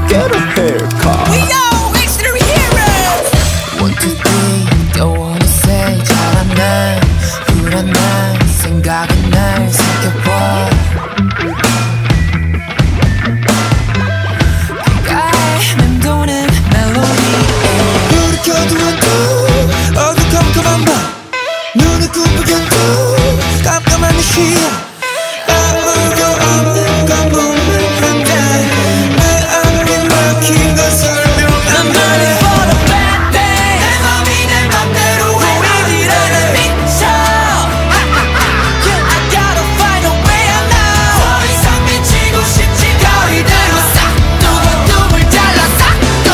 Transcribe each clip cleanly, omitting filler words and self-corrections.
get a haircut. We are Xdinary heroes. 1, 2, 3 또 어느새 잘한 날 불안 날 생각은 날 새겨봐 귓가에 맴도는 멜로디 불을 켜두어도 어두컴컴한 밤 눈을 꿈꾸게 도 깜깜한 내 시야 아무도 없는 검은 한데 내 앞이 막힌 걸 설명 I'm ready for the bad day 내 맘이 내 맘대로 우리들은 미쳐 I gotta find a way out now 더 이상 미치고 싶지 거리대로 싹 두고두고 잘라 싹둑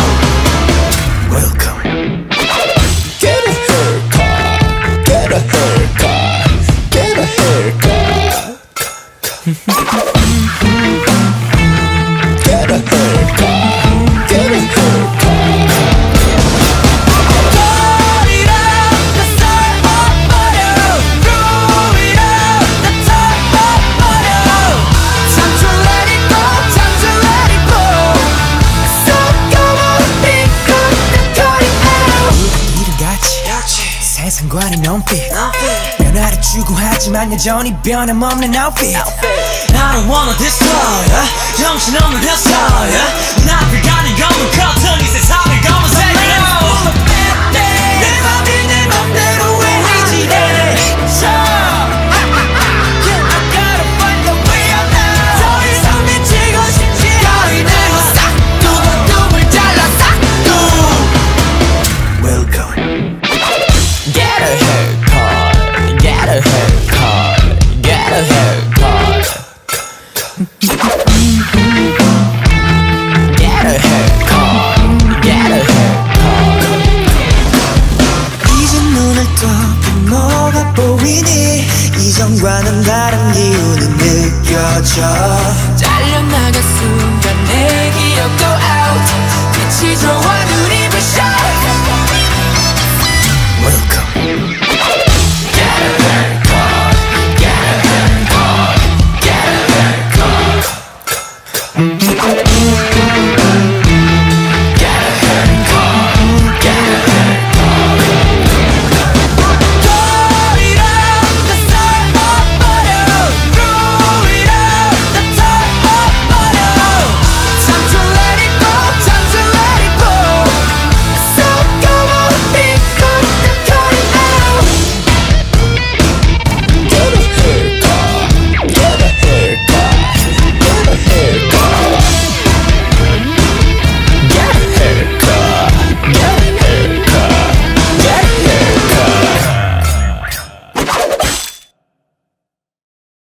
Welcome Get a haircut. Get a haircut. Get a haircut. Get a haircut. Get a haircut. Turn it up, the sun up, butter. Throw it up, the top up, butter. Time to let it go, time to let it go. So come on, pick up the cut it out. 우리끼리 같이 세상과는 눈빛 변화를 추구하지만 여전히 변함없는 outfit I don't wanna destroy 정신없는 햇살